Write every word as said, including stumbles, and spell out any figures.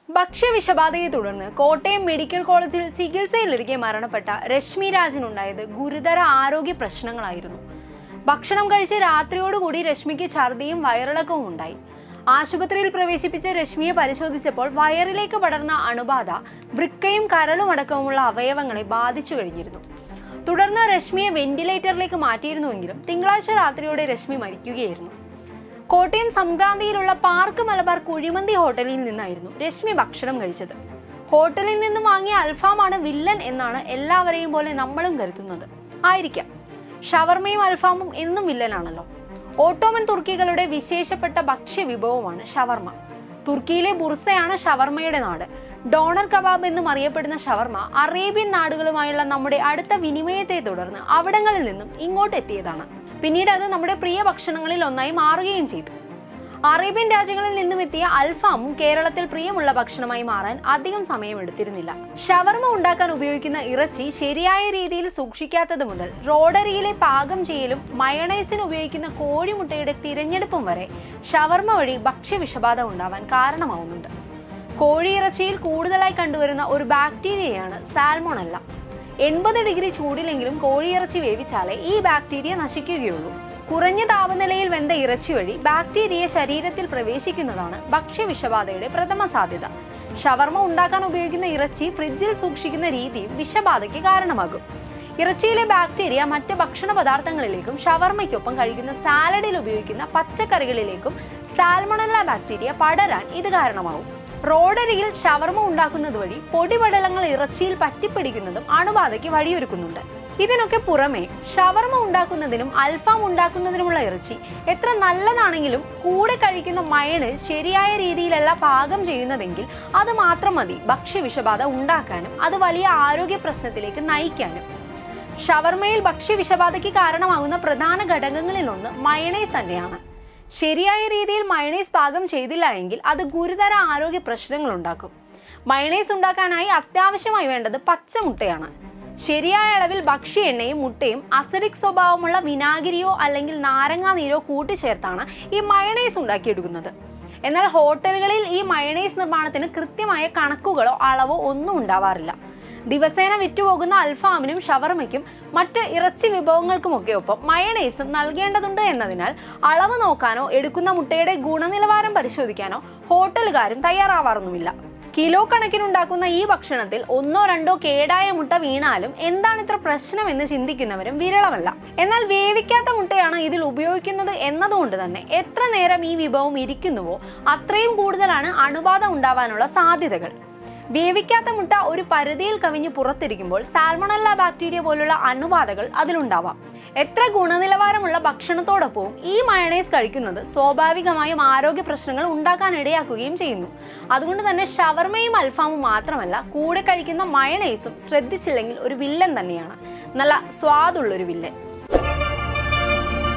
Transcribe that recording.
ഭക്ഷ്യവിഷബാധയെ തുടർന്ന് കോട്ടയം മെഡിക്കൽ കോളേജിൽ ചികിത്സയിലിരിക്കെ മരണപ്പെട്ട രശ്മി രാജിനുണ്ടായത് ഗുരുതര ആരോഗ്യ പ്രശ്നങ്ങളായിരുന്നു. ഭക്ഷണം കഴിച്ച് രാത്രിയോടുകൂടി രശ്മിക്ക് ഛർദിയും വയറിളക്കവും ഉണ്ടായി. ആശുപത്രിയിൽ പ്രവേശിപ്പിച്ച രശ്മിയെ പരിശോധിച്ചപ്പോൾ വയറിലേക്ക് പടർന്ന അണുബാധ വൃക്കയും കരളും അടക്കമുള്ള അവയവങ്ങളെ ബാധിച്ചു കഴിഞ്ഞിരുന്നു. തുടർന്ന് രശ്മിയെ വെന്റിലേറ്ററിലേക്ക് മാറ്റിയിരുന്നുവെങ്കിലും തിങ്കളാഴ്ച രാത്രിയോടെ രശ്മി മരിക്കുകയായിരുന്നു. കോട്ടയം സംക്രാന്തിയിലുള്ള പാർക്ക് മലബാർ കുഴിമന്തി ഹോട്ടലിൽ നിന്നായിരുന്നു രശ്മി ഭക്ഷണം കഴിച്ചത്. ഹോട്ടലിൽ നിന്നും വാങ്ങിയ അൽഫാമാണ് വില്ലൻ എന്നാണ് എല്ലാവരെയും പോലെ നമ്മളും കരുതുന്നത്. ആയിരിക്കാം. ഷവർമയും അൽഫാമും എന്നും വില്ലനാണല്ലോ. ഓട്ടോമൻ തുർക്കികളുടെ വിശേഷപ്പെട്ട ഭക്ഷ്യ വിഭവമാണ് ഷവർമ. തുർക്കിയിലെ ബുർസയാണ് ഷവർമയുടെ നാട്. ഡോണർ കബാബ് എന്നും അറിയപ്പെടുന്ന ഷവർമ അറേബ്യൻ നാടുകളുമായുള്ള നമ്മുടെ അടുത്ത വിനിമയത്തെ തുടർന്ന് അവിടങ്ങളിൽ നിന്നും ഇങ്ങോട്ട് എത്തിയതാണ്. പിന്നീട് അത് നമ്മുടെ പ്രിയ ഭക്ഷണങ്ങളിൽ ഒന്നായി മാറുകയും ചെയ്തു. അറേബ്യൻ രാജ്യങ്ങളിൽ നിന്നും എത്തിയ അൽഫാമും കേരളത്തിൽ പ്രിയമുള്ള ഭക്ഷണമായി മാറാൻ അധികം സമയമെടുത്തിരുന്നില്ല. ഷവർമ ഉണ്ടാക്കാൻ ഉപയോഗിക്കുന്ന ഇറച്ചി ശരിയായ രീതിയിൽ സൂക്ഷിക്കാത്തത് മുതൽ റോഡരിയിലെ പാകം ചെയ്യലും മയണൈസിന് ഉപയോഗിക്കുന്ന കോഴിമുട്ടയുടെ തിരഞ്ഞെടുപ്പും വരെ ഷവർമ വഴി ഭക്ഷ്യവിഷബാധ ഉണ്ടാവാൻ കാരണമാവുന്നുണ്ട്. കോഴിയിറച്ചിയിൽ കൂടുതലായി കണ്ടുവരുന്ന ഒരു ബാക്ടീരിയയാണ് സാൽമോണല്ല. എൺപത് ഡിഗ്രി ചൂടിലെങ്കിലും കോഴിയിറച്ചി വേവിച്ചാലേ ഈ ബാക്ടീരിയ നശിക്കുകയുള്ളൂ. കുറഞ്ഞ താപനിലയിൽ വെന്ത ഇറച്ചി വഴി ബാക്ടീരിയ ശരീരത്തിൽ പ്രവേശിക്കുന്നതാണ് ഭക്ഷ്യവിഷബാധയുടെ പ്രഥമ സാധ്യത. ഷവർമ ഉണ്ടാക്കാൻ ഉപയോഗിക്കുന്ന ഇറച്ചി ഫ്രിഡ്ജിൽ സൂക്ഷിക്കുന്ന രീതിയും വിഷബാധയ്ക്ക് കാരണമാകും. ഇറച്ചിയിലെ ബാക്ടീരിയ മറ്റ് ഭക്ഷണ പദാർത്ഥങ്ങളിലേക്കും ഷവർമയ്ക്കൊപ്പം കഴിക്കുന്ന സാലഡിൽ ഉപയോഗിക്കുന്ന പച്ചക്കറികളിലേക്കും സാൽമണല്ല ബാക്ടീരിയ പടരാൻ ഇത് കാരണമാകും. റോഡരികിൽ ഷവർമ ഉണ്ടാക്കുന്നത് വഴി പൊടിപടലങ്ങൾ ഇറച്ചിയിൽ പറ്റിപ്പിടിക്കുന്നതും അണുബാധയ്ക്ക് വഴിയൊരുക്കുന്നുണ്ട്. ഇതിനൊക്കെ പുറമെ ഷവർമ ഉണ്ടാക്കുന്നതിനും അൽഫാം ഉണ്ടാക്കുന്നതിനുമുള്ള ഇറച്ചി എത്ര നല്ലതാണെങ്കിലും കൂടെ കഴിക്കുന്ന മയണൈസ് ശരിയായ രീതിയിലല്ല പാകം ചെയ്യുന്നതെങ്കിൽ അത് മാത്രം മതി ഭക്ഷ്യവിഷബാധ ഉണ്ടാക്കാനും അത് വലിയ ആരോഗ്യ പ്രശ്നത്തിലേക്ക് നയിക്കാനും. ഷവർമയിൽ ഭക്ഷ്യവിഷബാധയ്ക്ക് കാരണമാകുന്ന പ്രധാന ഘടകങ്ങളിലൊന്ന് മയണൈസ് തന്നെയാണ്. ശരിയായ രീതിയിൽ മയണൈസ് പാകം ചെയ്തില്ല എങ്കിൽ അത് ഗുരുതര ആരോഗ്യ പ്രശ്നങ്ങൾ ഉണ്ടാക്കും. മയണൈസ് ഉണ്ടാക്കാനായി അത്യാവശ്യമായി വേണ്ടത് പച്ചമുട്ടയാണ്. ശരിയായ അളവിൽ ഭക്ഷ്യ എണ്ണയും മുട്ടയും അസിഡിക് സ്വഭാവമുള്ള വിനാഗിരിയോ അല്ലെങ്കിൽ നാരങ്ങാ നീരോ കൂട്ടിച്ചേർത്താണ് ഈ മയണൈസ് ഉണ്ടാക്കിയെടുക്കുന്നത്. എന്നാൽ ഹോട്ടലുകളിൽ ഈ മയണൈസ് നിർമ്മാണത്തിന് കൃത്യമായ കണക്കുകളോ അളവോ ഒന്നും ഉണ്ടാവാറില്ല. ദിവസേന വിറ്റുപോകുന്ന അൽഫാമിനും ഷവർമയ്ക്കും മറ്റ് ഇറച്ചി വിഭവങ്ങൾക്കുമൊക്കെ ഒപ്പം മയണൈസും നൽകേണ്ടതുണ്ട് എന്നതിനാൽ അളവ് നോക്കാനോ എടുക്കുന്ന മുട്ടയുടെ ഗുണനിലവാരം പരിശോധിക്കാനോ ഹോട്ടലുകാരും തയ്യാറാവാറൊന്നുമില്ല. കിലോ കണക്കിനുണ്ടാക്കുന്ന ഈ ഭക്ഷണത്തിൽ ഒന്നോ രണ്ടോ കേടായ മുട്ട വീണാലും എന്താണ് ഇത്ര പ്രശ്നം എന്ന് ചിന്തിക്കുന്നവരും വിരളമല്ല. എന്നാൽ വേവിക്കാത്ത മുട്ടയാണ് ഇതിൽ ഉപയോഗിക്കുന്നത് എന്നതുകൊണ്ട് തന്നെ എത്ര നേരം ഈ വിഭവം ഇരിക്കുന്നുവോ അത്രയും കൂടുതലാണ് അണുബാധ ഉണ്ടാവാനുള്ള സാധ്യതകൾ. വേവിക്കാത്ത മുട്ട ഒരു പരിധിയിൽ കവിഞ്ഞ് പുറത്തിരിക്കുമ്പോൾ സാൽമണല്ല ബാക്ടീരിയ പോലുള്ള അണുബാധകൾ അതിലുണ്ടാവാം. എത്ര ഗുണനിലവാരമുള്ള ഭക്ഷണത്തോടൊപ്പവും ഈ മയണൈസ് കഴിക്കുന്നത് സ്വാഭാവികമായും ആരോഗ്യ പ്രശ്നങ്ങൾ ഉണ്ടാക്കാൻ ഇടയാക്കുകയും ചെയ്യുന്നു. അതുകൊണ്ട് തന്നെ ഷവർമയും അൽഫാമും മാത്രമല്ല കൂടെ കഴിക്കുന്ന മയണൈസും ശ്രദ്ധിച്ചില്ലെങ്കിൽ ഒരു വില്ലൻ തന്നെയാണ്. നല്ല സ്വാദുള്ളൊരു വില്ലൻ.